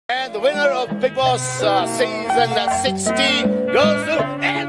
And the winner of Big Boss season 16 goes to